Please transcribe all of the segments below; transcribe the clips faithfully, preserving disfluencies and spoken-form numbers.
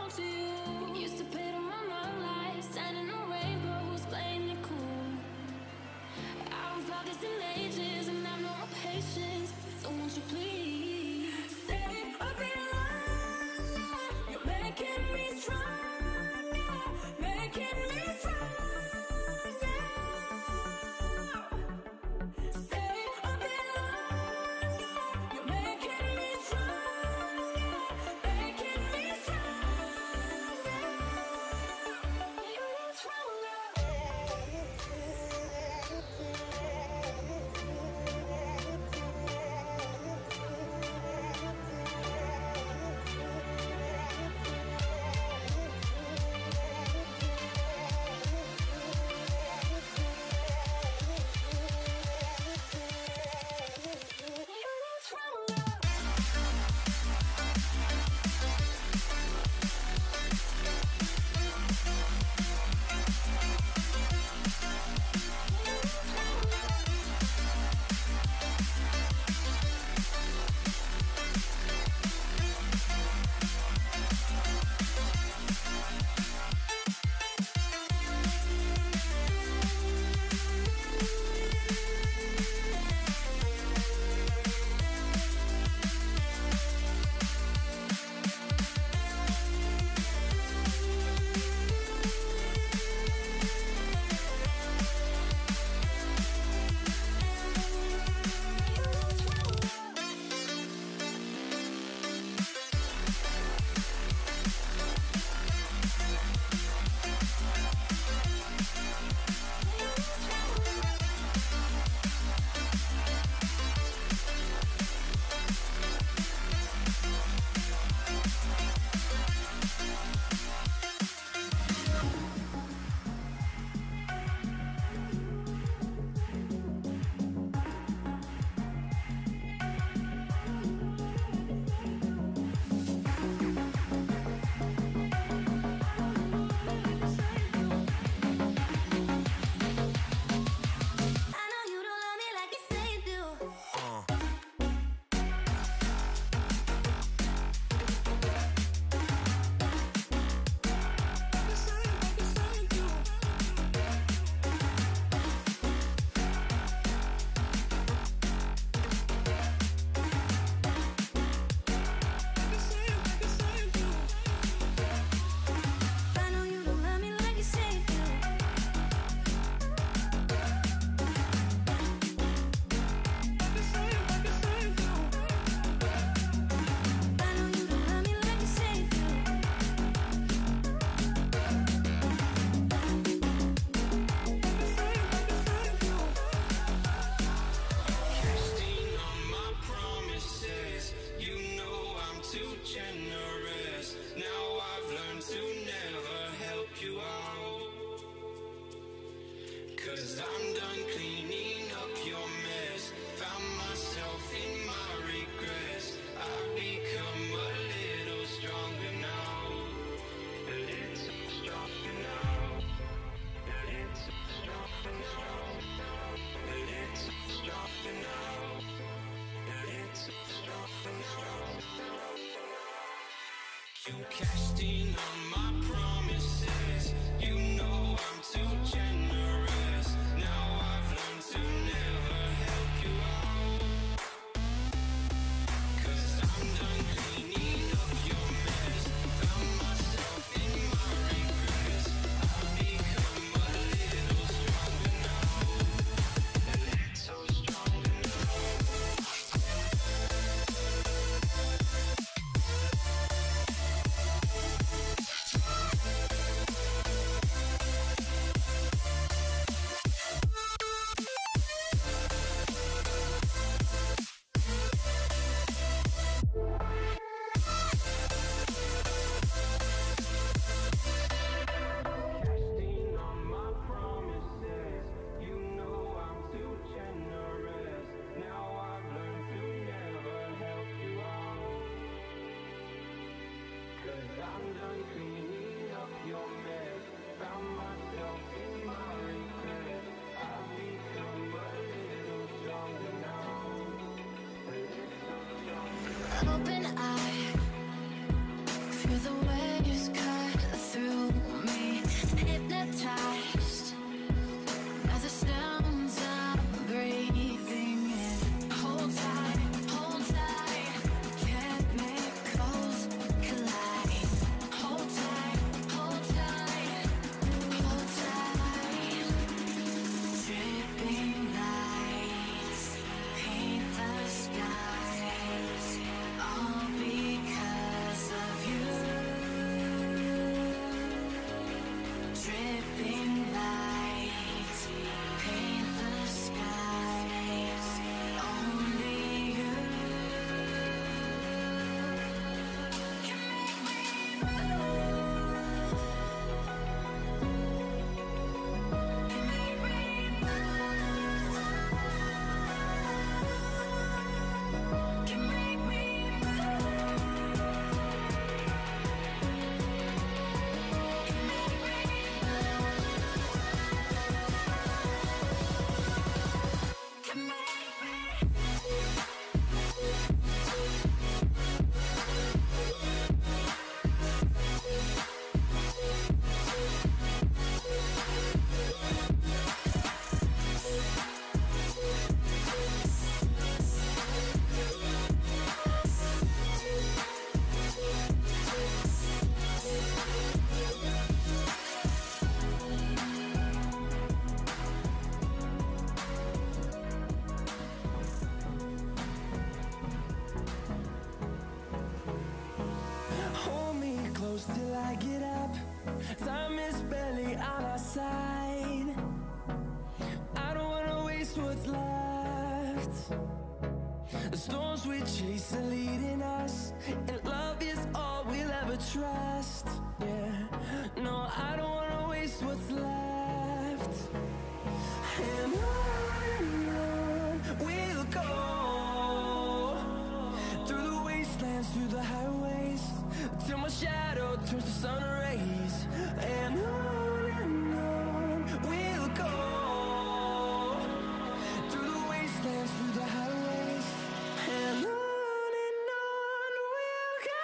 belong to you. Used to pay to my love life, standing on rainbows, playing it cool. I haven't felt this in ages, and I've no more patience. So won't you please stay a bit longer? You're making me stronger, making me stronger. Stay a bit longer. You're making me stronger, making me stronger. You need stronger. Open eye, feel the waves come. Till I get up, time is barely on our side. I don't wanna waste what's left. The storms we chase are leading us, and love is all we'll ever trust. Yeah, no, I don't wanna waste what's left. And on and on we'll go, through the wastelands, through the highways, till my shadow turns to sun rays. And on and on we'll go, through the wastelands, through the highways, and on and on we'll go.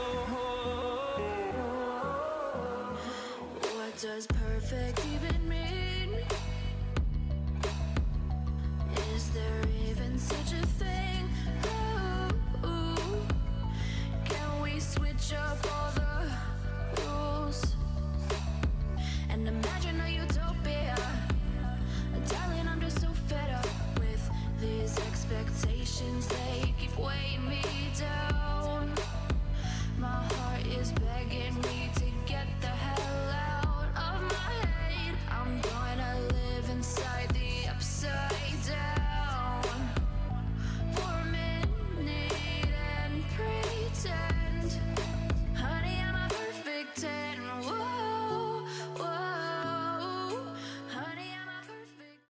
Does perfect even mean?